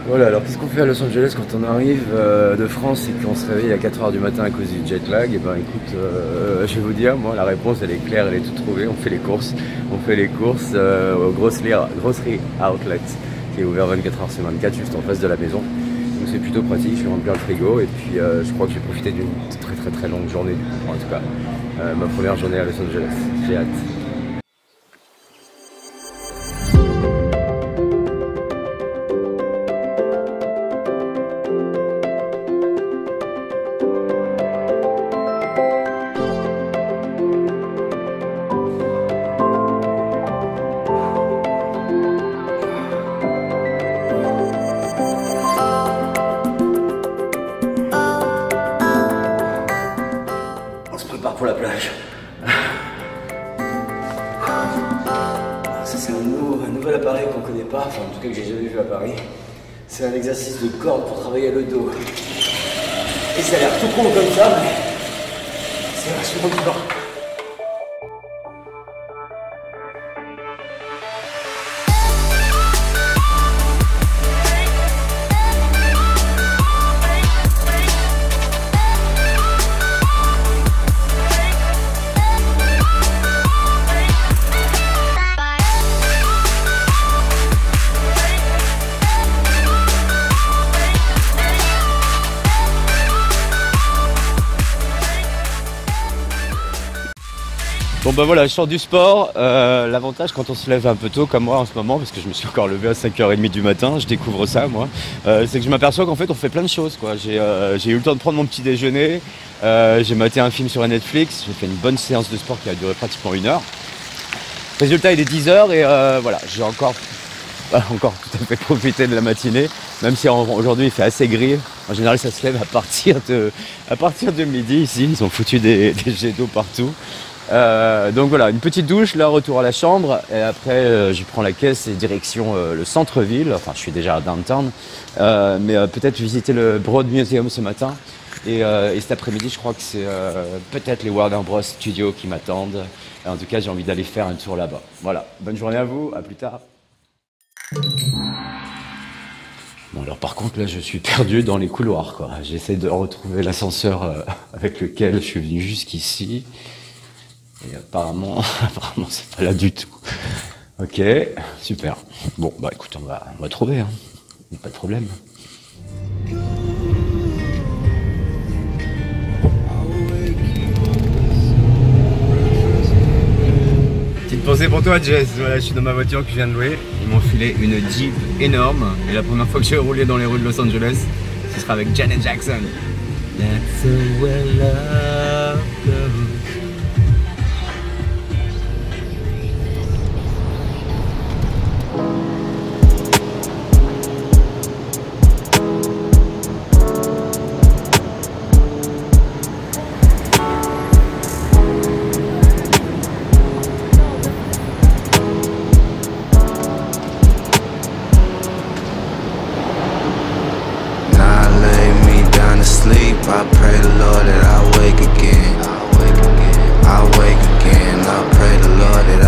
Voilà, alors qu'est-ce qu'on fait à Los Angeles quand on arrive de France et qu'on se réveille à 4 h du matin à cause du jet lag? Et ben écoute, je vais vous dire, moi la réponse elle est claire, elle est toute trouvée, on fait les courses. On fait les courses au Grocery Outlet qui est ouvert 24 h sur 24 juste en face de la maison. Donc c'est plutôt pratique, je vais remplir le frigo et puis je crois que j'ai profité d'une très longue journée, en tout cas ma première journée à Los Angeles, j'ai hâte. Pour la plage. Ça c'est un nouvel appareil qu'on connaît pas, enfin en tout cas que j'ai jamais vu à Paris. C'est un exercice de corde pour travailler le dos. Et ça a l'air tout con comme ça, mais c'est vachement dur. Bon bah voilà, je sors du sport, l'avantage quand on se lève un peu tôt comme moi en ce moment, parce que je me suis encore levé à 5 h 30 du matin, je découvre ça moi, c'est que je m'aperçois qu'en fait on fait plein de choses quoi. J'ai eu le temps de prendre mon petit déjeuner, j'ai maté un film sur Netflix, j'ai fait une bonne séance de sport qui a duré pratiquement 1 heure. Résultat il est 10 h et voilà, j'ai encore tout à fait profité de la matinée, même si aujourd'hui il fait assez gris. En général ça se lève à partir de midi ici, ils ont foutu des jets d'eau partout. Donc voilà, une petite douche, là retour à la chambre et après je prends la caisse et direction le centre-ville, enfin je suis déjà à downtown, mais peut-être visiter le Broad Museum ce matin et cet après-midi je crois que c'est peut-être les Warner Bros Studios qui m'attendent. En tout cas j'ai envie d'aller faire un tour là-bas. Voilà, bonne journée à vous, à plus tard. Bon alors par contre là je suis perdu dans les couloirs quoi, j'essaie de retrouver l'ascenseur avec lequel je suis venu jusqu'ici. Et apparemment c'est pas là du tout. Ok, super. Bon bah écoute, on va trouver, hein. Pas de problème. Petite pensée pour toi Jess, voilà je suis dans ma voiture que je viens de louer. Ils m'ont filé une Jeep énorme. Et la première fois que j'ai roulé dans les rues de Los Angeles, ce sera avec Janet Jackson. That's the way love goes. I pray the Lord that I wake again. I wake again. I pray the Lord that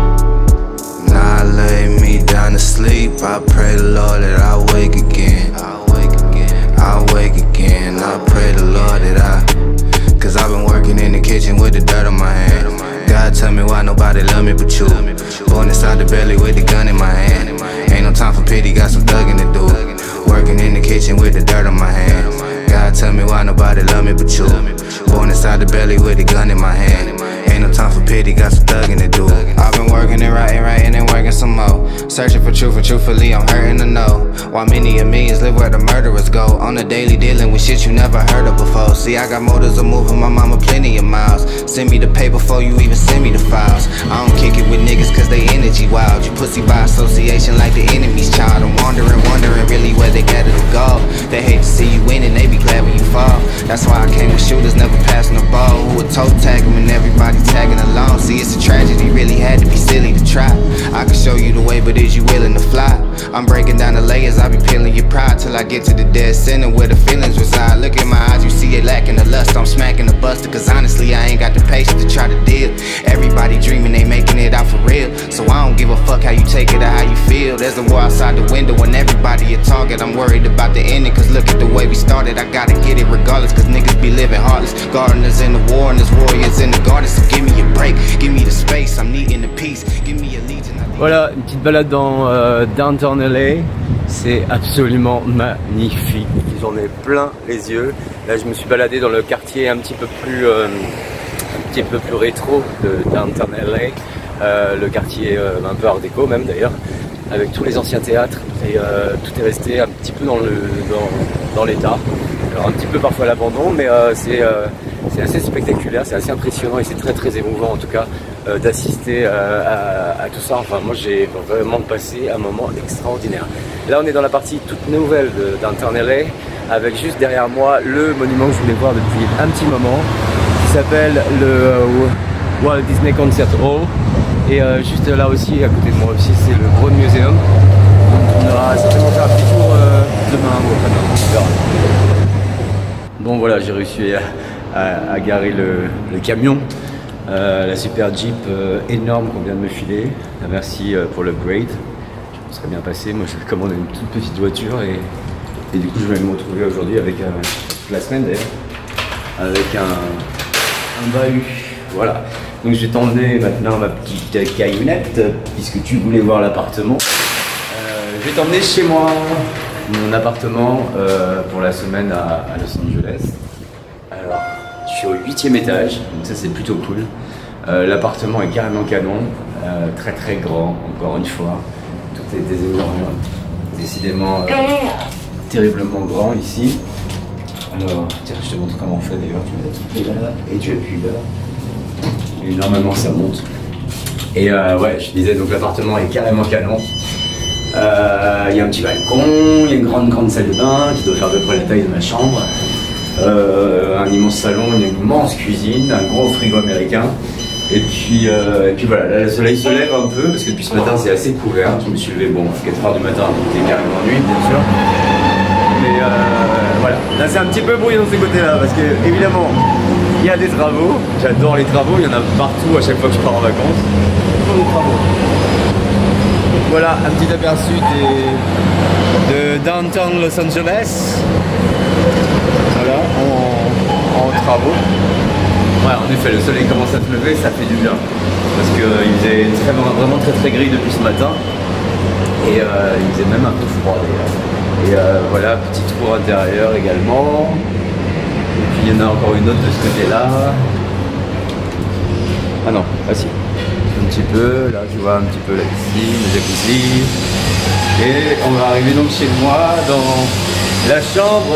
I lay me down to sleep. I pray the Lord that I wake again. I wake again. I pray the Lord that cause I've been working in the kitchen with the dirt on my hand. God tell me why nobody love me but you. Born inside the belly with the gun in my hand. Ain't no time for pity, got some thugging to do. Working in the kitchen with the dirt on my hand. God tell me why nobody love me but you. Born inside the belly with a gun in my hand. Ain't no time for pity, got some thugging to do. I've been working and writing and working some more. Searching for truth, and truthfully I'm hurting to know why many of millions live where the murderers go. On the daily dealing with shit you never heard of before. See I got motives of moving my mama plenty of miles. Send me the pay before you even send me the files. I don't kick it with niggas cause they energy wild. You pussy by association like the enemy's child. I'm wondering really where they gather to go. They hate to see you win and they be glad when you fall. That's why I came with shooters, never passing the ball. Who would toe tag them and everybody tagging along. See it's a tragedy, really had to be silly to try. I can show you the way, but is you willing to fly? I'm breaking down the layers, I be peeling your pride till I get to the dead center where the feelings reside. Look in my eyes, you see it lacking the lust. I'm smacking the buster, cause honestly I ain't got the patience to try to deal. Everybody dreaming they making it out for real, so I don't give a fuck how you take it or how you feel. There's a war outside the window and everybody a target. I'm worried about the ending, cause look at the way we started. I gotta get it regardless, cause niggas be living heartless. Gardeners in the war and there's warriors in the garden. So give me a break, give me the space, I'm needing the peace. Give me a legion. Voilà, une petite balade dans Downtown LA. C'est absolument magnifique. J'en ai plein les yeux. Là, je me suis baladé dans le quartier un petit peu plus rétro de Downtown LA. Le quartier un peu art déco même d'ailleurs, avec tous les anciens théâtres. Et tout est resté un petit peu dans l'état. Alors un petit peu parfois à l'abandon, mais c'est assez spectaculaire, c'est assez impressionnant et c'est très émouvant en tout cas d'assister à tout ça. Enfin moi j'ai vraiment passé un moment extraordinaire. Là on est dans la partie toute nouvelle de Downtown LA, avec juste derrière moi le monument que je voulais voir depuis un petit moment, qui s'appelle le Walt Disney Concert Hall. Et juste là aussi, à côté de moi aussi, c'est le Broad Museum. Donc on aura certainement faire un petit tour demain ou après-demain, on verra. Bon voilà, j'ai réussi à garer le camion, la super Jeep énorme qu'on vient de me filer. Merci pour l'upgrade, je me serais bien passé. Moi j'avais commandé une toute petite voiture et du coup je vais me retrouver aujourd'hui avec la semaine d'ailleurs, avec un bahut. Voilà, donc je vais t'emmener maintenant ma petite camionnette puisque tu voulais voir l'appartement. Je vais t'emmener chez moi, mon appartement pour la semaine à Los Angeles. Alors, je suis au 8e étage, donc ça c'est plutôt cool. L'appartement est carrément canon, très grand, encore une fois. Tout est décidément terriblement grand ici. Alors, tiens, je te montre comment on fait d'ailleurs. Tu mets la petite là et tu appuies là. Et normalement ça monte. Et ouais, je disais, donc l'appartement est carrément canon. Il y a un petit balcon, il y a une grande salle de bain qui doit faire à peu près la taille de ma chambre. Un immense salon, une immense cuisine, un gros frigo américain. Et puis voilà, là le soleil se lève un peu parce que depuis ce matin c'est assez couvert. Je me suis levé bon à 4 h du matin, il était carrément nuit bien sûr. Mais voilà, là c'est un petit peu bruyant de ce côté-là parce que évidemment il y a des travaux. J'adore les travaux, il y en a partout à chaque fois que je pars en vacances. Toujours des travaux. Voilà un petit aperçu de Downtown Los Angeles. Voilà, en travaux. Ouais, en effet, le soleil commence à se lever, ça fait du bien. Parce qu'il faisait vraiment très gris depuis ce matin. Et il faisait même un peu froid d'ailleurs. Et voilà, petite cour intérieure également. Et puis il y en a encore une autre de ce côté-là. Ah non, ah si. Un petit peu, là tu vois un petit peu la piscine, le jacuzzi. Et on va arriver donc chez moi dans la chambre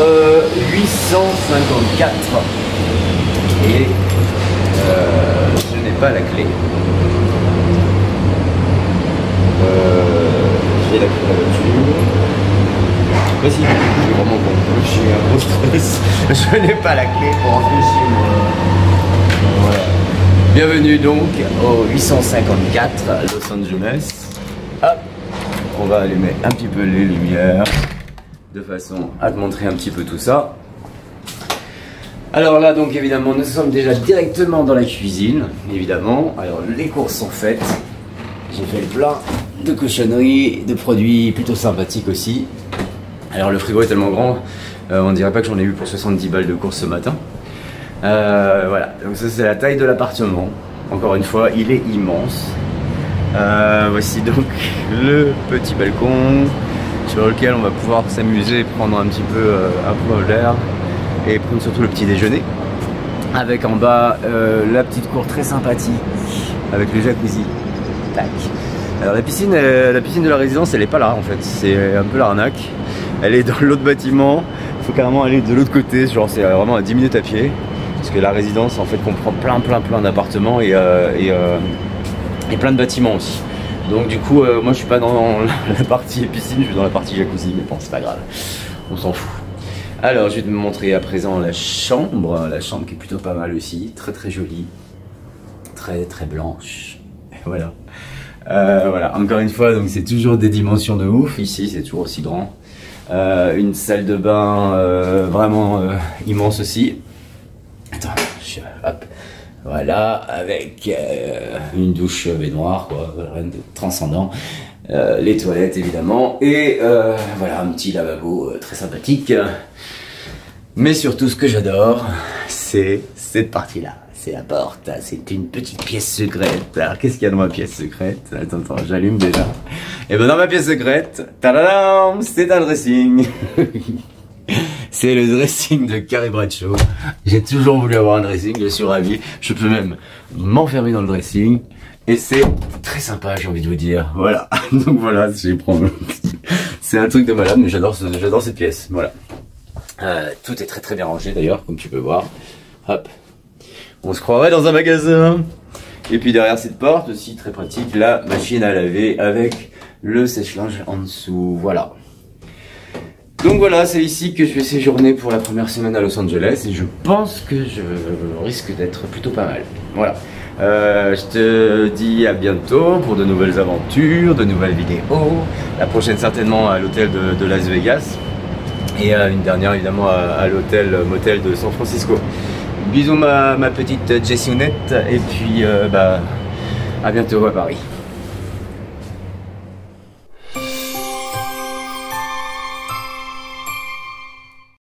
854. Et je n'ai pas la clé. J'ai la clé de la voiture. Mais si, je suis vraiment con. Je suis un gros stress. Je n'ai pas la clé pour rentrer chez moi. Voilà. Bienvenue donc au 854 à Los Angeles. Hop. On va allumer un petit peu les lumières de façon à te montrer un petit peu tout ça. Alors là donc évidemment nous sommes déjà directement dans la cuisine, évidemment. Alors les courses sont faites. J'ai fait le plein de cochonneries, de produits plutôt sympathiques aussi. Alors le frigo est tellement grand, on dirait pas que j'en ai eu pour 70 balles de courses ce matin. Voilà, donc ça c'est la taille de l'appartement. Encore une fois, il est immense. Voici donc le petit balcon sur lequel on va pouvoir s'amuser, prendre un petit peu un peu l'air et prendre surtout le petit déjeuner. Avec en bas la petite cour très sympathique avec le jacuzzi. Tac. Alors la piscine de la résidence, elle est pas là en fait. C'est un peu l'arnaque. Elle est dans l'autre bâtiment. Il faut carrément aller de l'autre côté. Genre c'est vraiment à 10 minutes à pied. Parce que la résidence en fait comprend plein d'appartements et plein de bâtiments aussi. Donc du coup moi je suis pas dans la partie piscine, je suis dans la partie jacuzzi, mais bon c'est pas grave, on s'en fout. Alors je vais te montrer à présent la chambre qui est plutôt pas mal aussi, très jolie, très blanche. Et voilà. Voilà, encore une fois, donc c'est toujours des dimensions de ouf, ici c'est toujours aussi grand. Une salle de bain vraiment immense aussi. Attends, hop. Voilà, avec une douche baignoire, quoi, rien de transcendant. Les toilettes évidemment, et voilà, un petit lavabo très sympathique. Mais surtout, ce que j'adore, c'est cette partie-là. C'est la porte, c'est une petite pièce secrète. Alors, qu'est-ce qu'il y a dans ma pièce secrète? Attends, j'allume déjà. Et ben dans ma pièce secrète, tadadam, c'est un dressing. C'est le dressing de Carrie Bradshaw. J'ai toujours voulu avoir un dressing, je suis ravi. Je peux même m'enfermer dans le dressing. Et c'est très sympa, j'ai envie de vous dire. Voilà. Donc voilà, c'est un truc de malade, mais j'adore cette pièce. Voilà. Tout est très très bien rangé d'ailleurs, comme tu peux voir. Hop. On se croirait dans un magasin. Et puis derrière cette porte aussi, très pratique, la machine à laver avec le sèche-linge en dessous. Voilà. Donc voilà, c'est ici que je vais séjourner pour la première semaine à Los Angeles. Et je pense que je risque d'être plutôt pas mal. Voilà. Je te dis à bientôt pour de nouvelles aventures, de nouvelles vidéos. La prochaine certainement à l'hôtel de Las Vegas. Et une dernière évidemment à l'hôtel motel de San Francisco. Bisous ma petite Jessiounette et puis à bientôt à Paris.